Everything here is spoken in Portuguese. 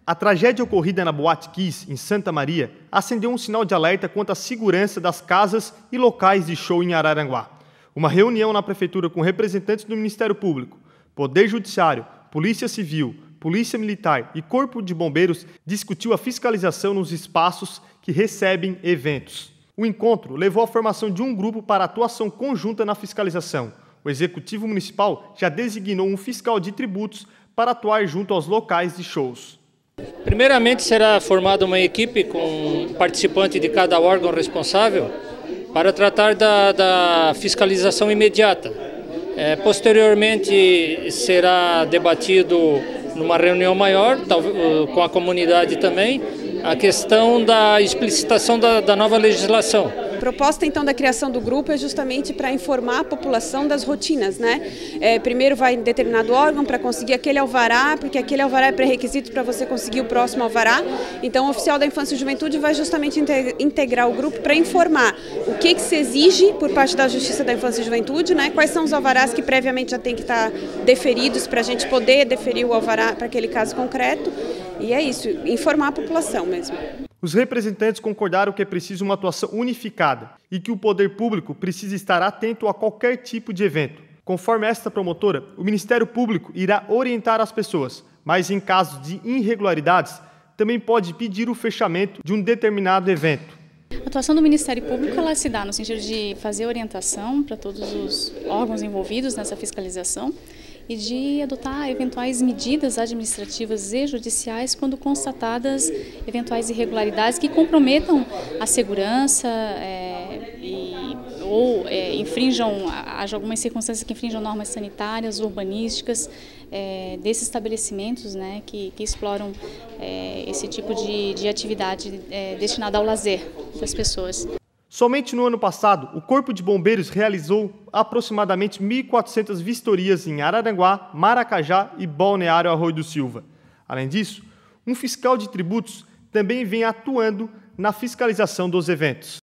A tragédia ocorrida na Boate Kiss, em Santa Maria, acendeu um sinal de alerta quanto à segurança das casas e locais de show em Araranguá. Uma reunião na Prefeitura com representantes do Ministério Público, Poder Judiciário, Polícia Civil, Polícia Militar e Corpo de Bombeiros discutiu a fiscalização nos espaços que recebem eventos. O encontro levou à formação de um grupo para atuação conjunta na fiscalização. O Executivo Municipal já designou um fiscal de tributos para atuar junto aos locais de shows. Primeiramente será formada uma equipe com um participante de cada órgão responsável para tratar da fiscalização imediata. Posteriormente será debatido numa reunião maior, com a comunidade também, a questão da explicitação da nova legislação. A proposta, então, da criação do grupo é justamente para informar a população das rotinas, né? Primeiro vai em determinado órgão para conseguir aquele alvará, porque aquele alvará é pré-requisito para você conseguir o próximo alvará. Então, o oficial da Infância e Juventude vai justamente integrar o grupo para informar o que se exige por parte da Justiça da Infância e Juventude, né? Quais são os alvarás que previamente já tem que estar deferidos para a gente poder deferir o alvará para aquele caso concreto. E é isso, informar a população mesmo. Os representantes concordaram que é preciso uma atuação unificada e que o poder público precisa estar atento a qualquer tipo de evento. Conforme esta promotora, o Ministério Público irá orientar as pessoas, mas em casos de irregularidades, também pode pedir o fechamento de um determinado evento. A atuação do Ministério Público ela se dá no sentido de fazer orientação para todos os órgãos envolvidos nessa fiscalização e de adotar eventuais medidas administrativas e judiciais quando constatadas eventuais irregularidades que comprometam a segurança ou haja algumas circunstâncias que infringam normas sanitárias, urbanísticas desses estabelecimentos, né, que exploram esse tipo de atividade destinada ao lazer das pessoas. Somente no ano passado, o Corpo de Bombeiros realizou aproximadamente 1.400 vistorias em Araranguá, Maracajá e Balneário Arroio do Silva. Além disso, um fiscal de tributos também vem atuando na fiscalização dos eventos.